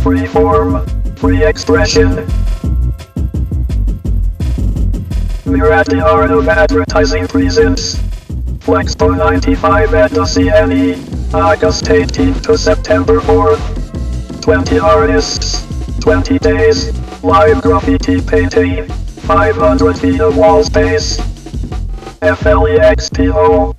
free form, free expression. Murad the art of advertising presents Flexpo 95 at the CNE, August 18 to September 4. 20 artists, 20 days, live graffiti painting, 500 feet of wall space. Flexpo